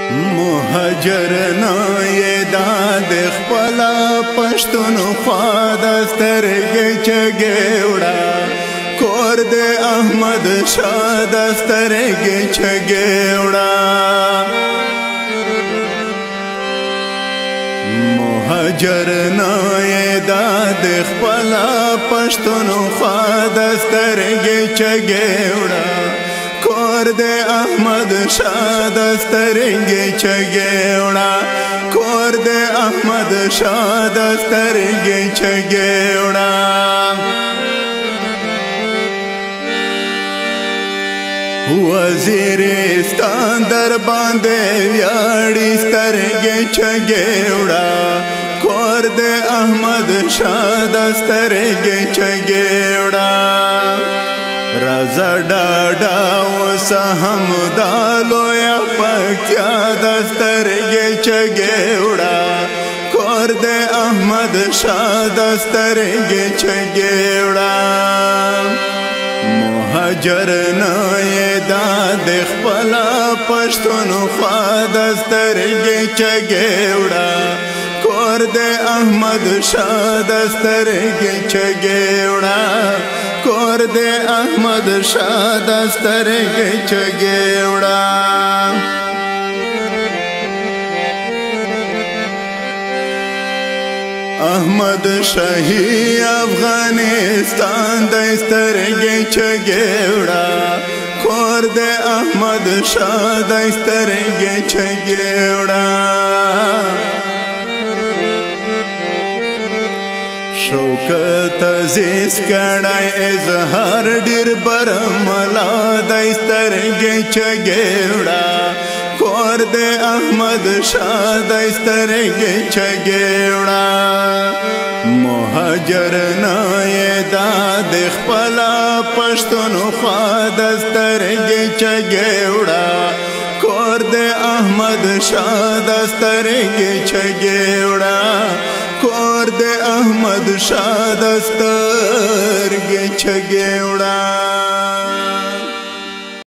مهاجر نه یې دا د خپله پښتونخوا د سترګې چږې وړه کور د احمد شاه د سترګې چږې وړه مهاجر نه یې دا د خپله پښتونخوا د سترګې چږې وړه کور د احمد شاه د سترګې چږې وړه کور د احمد شاه د سترګې چږې وړه وزیرستان در باندې ویاړي سترګې چږې وړه کور د احمد شاه د سترګې چږې وړه رازا ډاډا اوس هم دا لویه پکتیا د سترګې چږې وړه کور د احمد شاه د سترګې چږې وړه مهاجر نه یې دا د خپله پښتونخوا د سترګې چږې وړه کور د احمد شاه د سترګې چږې وړه کور د احمد شاه د سترګې چږې وړه احمد شاهي افغانستان د سترګې چږې وړه کور د احمد شاه د سترګې چږې وړه شوکت عزیز کړای اظهار ډیر برملا د سترګې چږې وړه کور د احمد شاه د سترګې چږې وړه مهاجر نه یې دا د خپله پښتونخوا د سترګې چږې وړه کور د احمد شاه د سترګې چږې وړه کور د احمد شاه د سترګې چږې وړه